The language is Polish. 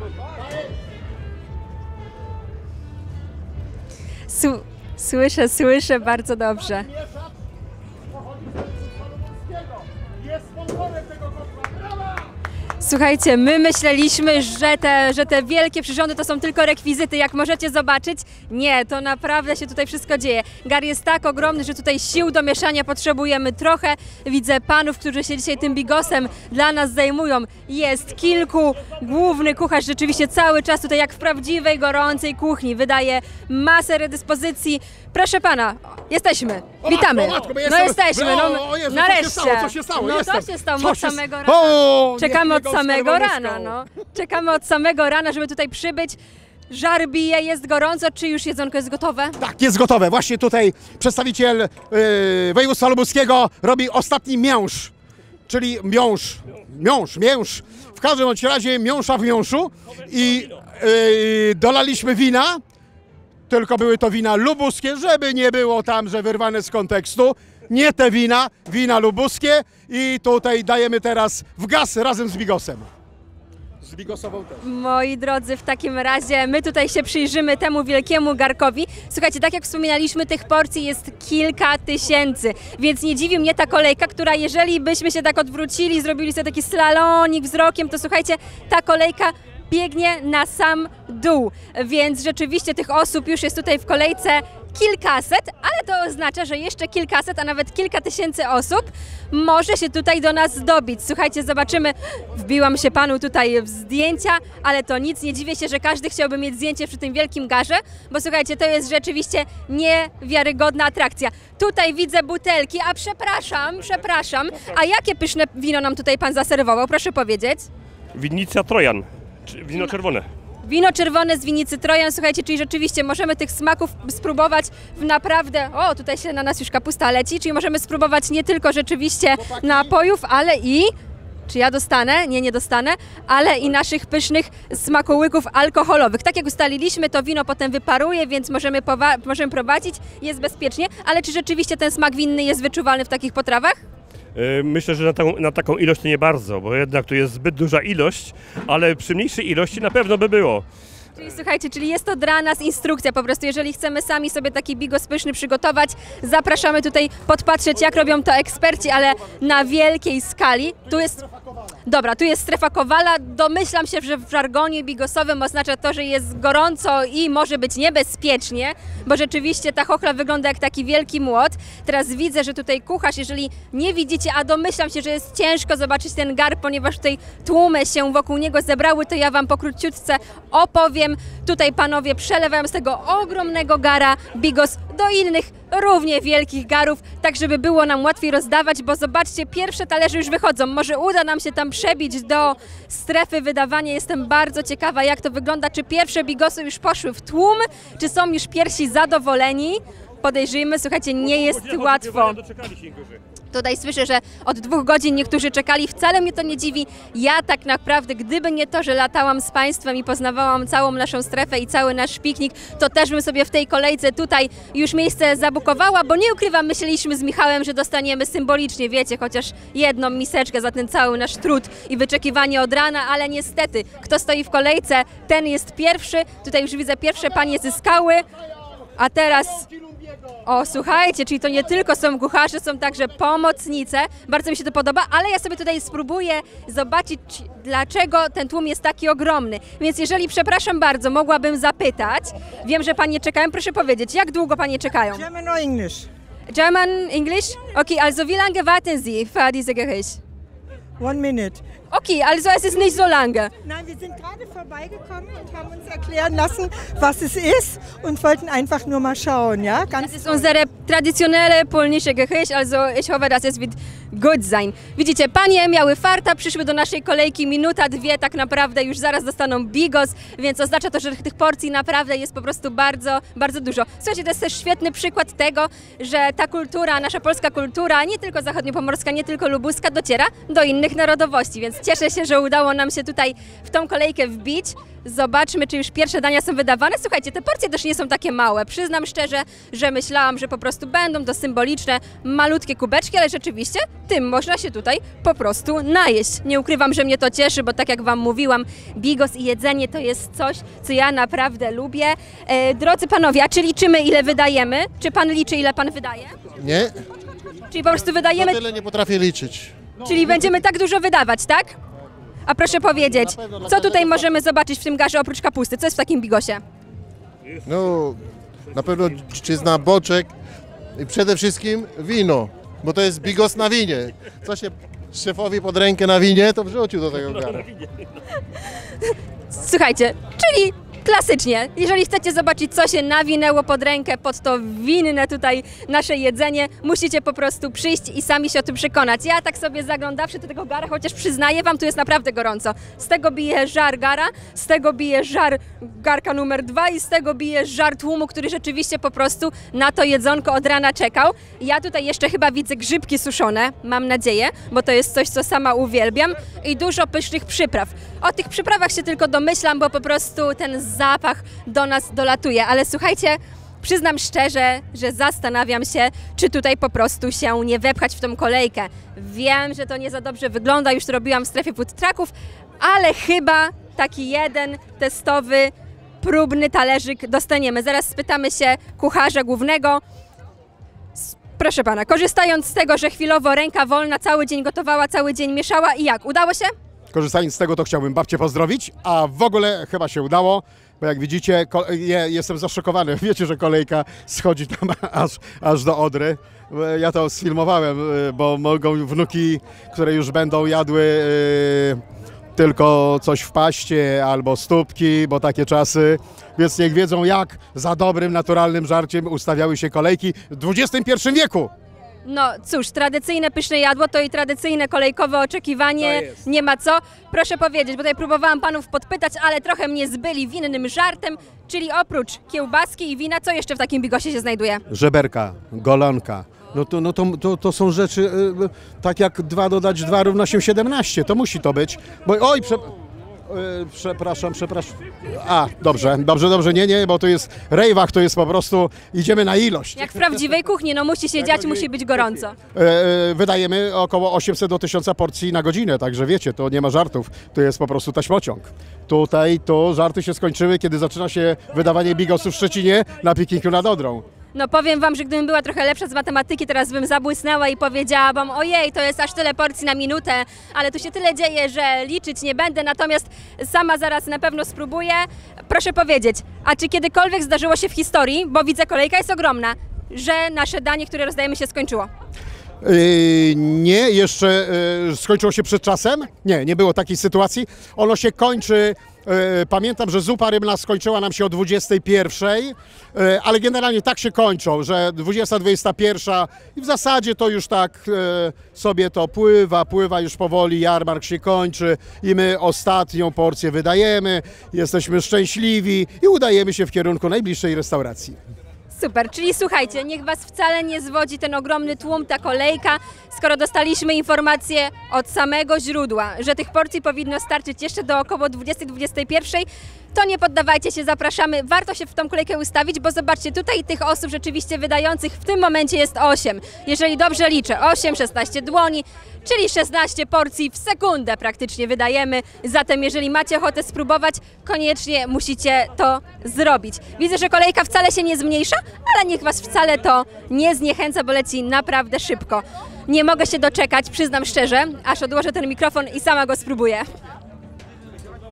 Słyszę bardzo dobrze. Słuchajcie, my myśleliśmy, że te wielkie przyrządy to są tylko rekwizyty, jak możecie zobaczyć. Nie, to naprawdę się tutaj wszystko dzieje. Gar jest tak ogromny, że tutaj sił do mieszania potrzebujemy trochę. Widzę panów, którzy się dzisiaj tym bigosem dla nas zajmują. Jest kilku, główny kucharz rzeczywiście cały czas tutaj jak w prawdziwej, gorącej kuchni. Wydaje masę redyspozycji. Proszę pana, jesteśmy. Witamy. No jesteśmy, nareszcie. Co się stało? No to się stało od samego rana. Czekamy od samego rana, no. Czekamy od samego rana, żeby tutaj przybyć. Żar bije, jest gorąco. Czy już jedzonko jest gotowe? Tak, jest gotowe. Właśnie tutaj przedstawiciel województwa lubuskiego robi ostatni miąższ. Czyli miąższ. W każdym razie miąższa w miąższu. I dolaliśmy wina. Tylko były to wina lubuskie, żeby nie było tam, że wyrwane z kontekstu. Nie te wina lubuskie i tutaj dajemy teraz w gaz razem z bigosem. Z bigosową też. Moi drodzy, w takim razie my tutaj się przyjrzymy temu wielkiemu garkowi. Słuchajcie, tak jak wspominaliśmy, tych porcji jest kilka tysięcy, więc nie dziwi mnie ta kolejka, która jeżeli byśmy się tak odwrócili, zrobili sobie taki slalonik wzrokiem, to słuchajcie, ta kolejka biegnie na sam dół, więc rzeczywiście tych osób już jest tutaj w kolejce kilkaset, ale to oznacza, że jeszcze kilkaset, a nawet kilka tysięcy osób może się tutaj do nas dobić. Słuchajcie, zobaczymy, wbiłam się panu tutaj w zdjęcia, ale to nic, nie dziwię się, że każdy chciałby mieć zdjęcie przy tym wielkim garze, bo słuchajcie, to jest rzeczywiście niewiarygodna atrakcja. Tutaj widzę butelki, a przepraszam, a jakie pyszne wino nam tutaj pan zaserwował, proszę powiedzieć? Winnica Trojan, wino czerwone. Wino czerwone z winnicy Trojan, słuchajcie, czyli rzeczywiście możemy tych smaków spróbować w naprawdę... O, tutaj się na nas już kapusta leci, czyli możemy spróbować nie tylko rzeczywiście napojów, ale i... Czy ja dostanę? Nie dostanę, ale i naszych pysznych smakołyków alkoholowych. Tak jak ustaliliśmy, to wino potem wyparuje, więc możemy prowadzić, jest bezpiecznie, ale czy rzeczywiście ten smak winny jest wyczuwalny w takich potrawach? Myślę, że na taką ilość to nie bardzo, bo jednak tu jest zbyt duża ilość, ale przy mniejszej ilości na pewno by było. Czyli słuchajcie, czyli jest to dla nas instrukcja po prostu, jeżeli chcemy sami sobie taki bigos pyszny przygotować, zapraszamy tutaj podpatrzeć, jak robią to eksperci, ale na wielkiej skali. Tu jest strefa Kowala. Domyślam się, że w żargonie bigosowym oznacza to, że jest gorąco i może być niebezpiecznie, bo rzeczywiście ta chochla wygląda jak taki wielki młot. Teraz widzę, że tutaj kucharz, jeżeli nie widzicie, a domyślam się, że jest ciężko zobaczyć ten gar, ponieważ tutaj tłumy się wokół niego zebrały, to ja wam pokróciutce opowiem. Tutaj panowie przelewają z tego ogromnego gara bigos do innych, równie wielkich garów, tak żeby było nam łatwiej rozdawać, bo zobaczcie, pierwsze talerze już wychodzą. Może uda nam się tam przebić do strefy wydawania. Jestem bardzo ciekawa, jak to wygląda. Czy pierwsze bigosy już poszły w tłum, czy są już pierwsi zadowoleni? Podejrzyjmy, słuchajcie, nie jest łatwo. Tutaj słyszę, że od 2 godzin niektórzy czekali, wcale mnie to nie dziwi. Ja tak naprawdę, gdyby nie to, że latałam z Państwem i poznawałam całą naszą strefę i cały nasz piknik, to też bym sobie w tej kolejce tutaj już miejsce zabukowała, bo nie ukrywam, myśleliśmy z Michałem, że dostaniemy symbolicznie, wiecie, chociaż jedną miseczkę za ten cały nasz trud i wyczekiwanie od rana, ale niestety, kto stoi w kolejce, ten jest pierwszy. Tutaj już widzę, pierwsze panie zyskały, a teraz... O, słuchajcie, czyli to nie tylko są kucharze, są także pomocnice. Bardzo mi się to podoba, ale ja sobie tutaj spróbuję zobaczyć, dlaczego ten tłum jest taki ogromny. Więc jeżeli, przepraszam bardzo, mogłabym zapytać, wiem, że panie czekają, proszę powiedzieć, jak długo panie czekają? German or English? German, English? Okay, also wie lange warten Sie für diese Gericht? 1 minute. Okay, also es ist nicht so lange. Nein, wir sind gerade vorbeigekommen und haben uns erklären lassen, was es ist und wollten einfach nur mal schauen, ja? Das ist unsere traditionelle polnische Gericht, also ich hoffe, dass es wird gut sein. Widzicie, panie miały farta, przyszły do naszej kolejki minuta, 2, tak naprawdę już zaraz dostaną bigos, więc oznacza to, że tych porcji naprawdę jest po prostu bardzo, bardzo dużo. Słuchajcie, to jest też świetny przykład tego, że ta kultura, nasza polska kultura, nie tylko zachodniopomorska, nie tylko lubuska, dociera do innych narodowości, więc cieszę się, że udało nam się tutaj w tą kolejkę wbić. Zobaczmy, czy już pierwsze dania są wydawane. Słuchajcie, te porcje też nie są takie małe. Przyznam szczerze, że myślałam, że po prostu będą to symboliczne, malutkie kubeczki, ale rzeczywiście tym można się tutaj po prostu najeść. Nie ukrywam, że mnie to cieszy, bo tak jak Wam mówiłam, bigos i jedzenie to jest coś, co ja naprawdę lubię. Drodzy panowie, a czy liczymy, ile wydajemy? Czy pan liczy, ile pan wydaje? Nie, Czyli po prostu wydajemy, tyle nie potrafię liczyć. czyli będziemy tak dużo wydawać, tak? A proszę powiedzieć, co tutaj możemy zobaczyć w tym garze oprócz kapusty? Co jest w takim bigosie? No, na pewno dziczyzna, boczek i przede wszystkim wino, bo to jest bigos na winie. Co się szefowi pod rękę na winie, to wrzucił do tego gara. Słuchajcie, czyli klasycznie, jeżeli chcecie zobaczyć, co się nawinęło pod rękę, pod to winne tutaj nasze jedzenie, musicie po prostu przyjść i sami się o tym przekonać. Ja tak sobie zaglądawszy do tego gara, chociaż przyznaję Wam, tu jest naprawdę gorąco. Z tego bije żar gara, z tego bije żar garka numer 2 i z tego bije żar tłumu, który rzeczywiście po prostu na to jedzonko od rana czekał. Ja tutaj jeszcze chyba widzę grzybki suszone, mam nadzieję, bo to jest coś, co sama uwielbiam i dużo pysznych przypraw. O tych przyprawach się tylko domyślam, bo po prostu ten zapach do nas dolatuje, ale słuchajcie, przyznam szczerze, że zastanawiam się, czy tutaj po prostu się nie wepchać w tą kolejkę. Wiem, że to nie za dobrze wygląda, już to robiłam w strefie food trucków, ale chyba taki jeden testowy, próbny talerzyk dostaniemy. Zaraz spytamy się kucharza głównego. Proszę pana, korzystając z tego, że chwilowo ręka wolna, cały dzień gotowała, cały dzień mieszała i jak? Udało się? Korzystając z tego, to chciałbym babcię pozdrowić, a w ogóle chyba się udało, bo jak widzicie, jestem zaszokowany. Wiecie, że kolejka schodzi tam aż do Odry. Ja to sfilmowałem, bo mogą wnuki, które już będą jadły tylko coś w paście albo stópki, bo takie czasy, więc niech wiedzą, jak za dobrym, naturalnym żarciem ustawiały się kolejki w XXI wieku. No cóż, tradycyjne pyszne jadło to i tradycyjne kolejkowe oczekiwanie, nie ma co. Proszę powiedzieć, bo tutaj próbowałam panów podpytać, ale trochę mnie zbyli winnym żartem, czyli oprócz kiełbaski i wina, co jeszcze w takim bigosie się znajduje? Żeberka, golonka. To są rzeczy, tak jak 2 dodać 2 równa się 17, to musi to być. Bo, oj, przepraszam. A, dobrze, nie, bo to jest rejwach, to jest po prostu, idziemy na ilość. Jak w prawdziwej kuchni, no musi się dziać, musi być gorąco. Wydajemy około 800 do 1000 porcji na godzinę, także wiecie, to nie ma żartów, to jest po prostu taśmociąg. Tutaj to żarty się skończyły, kiedy zaczyna się wydawanie bigosów w Szczecinie na pikniku nad Odrą. No powiem Wam, że gdybym była trochę lepsza z matematyki, teraz bym zabłysnęła i powiedziałabym, ojej, to jest aż tyle porcji na minutę, ale tu się tyle dzieje, że liczyć nie będę, natomiast sama zaraz na pewno spróbuję. Proszę powiedzieć, a czy kiedykolwiek zdarzyło się w historii, bo widzę, kolejka jest ogromna, że nasze danie, które rozdajemy, się skończyło? Nie, jeszcze skończyło się przed czasem. Nie było takiej sytuacji. Ono się kończy, pamiętam, że zupa rybna skończyła nam się o 21, ale generalnie tak się kończą, że 20, 21 i w zasadzie to już tak sobie to pływa już powoli, jarmark się kończy i my ostatnią porcję wydajemy, jesteśmy szczęśliwi i udajemy się w kierunku najbliższej restauracji. Super, czyli słuchajcie, niech Was wcale nie zwodzi ten ogromny tłum, ta kolejka, skoro dostaliśmy informację od samego źródła, że tych porcji powinno starczyć jeszcze do około 20-21, to nie poddawajcie się, zapraszamy, warto się w tą kolejkę ustawić, bo zobaczcie, tutaj tych osób rzeczywiście wydających w tym momencie jest 8, jeżeli dobrze liczę, 8, 16 dłoni, czyli 16 porcji w sekundę praktycznie wydajemy, zatem jeżeli macie ochotę spróbować, koniecznie musicie to zrobić. Widzę, że kolejka wcale się nie zmniejsza, ale niech Was wcale to nie zniechęca, bo leci naprawdę szybko. Nie mogę się doczekać, przyznam szczerze, aż odłożę ten mikrofon i sama go spróbuję.